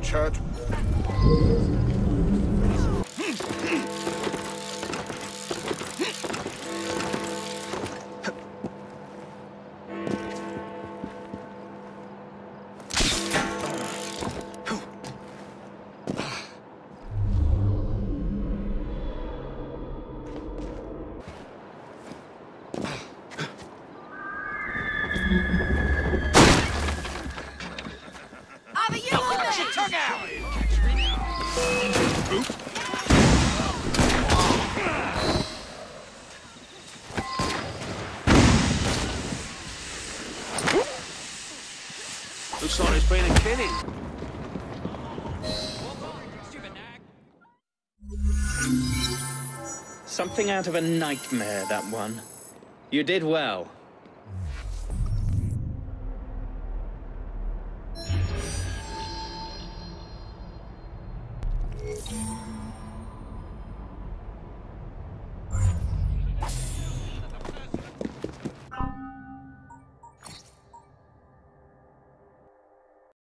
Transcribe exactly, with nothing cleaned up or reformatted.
Chad. Looks like there's been a killing. Something out of a nightmare, that one. You did well. You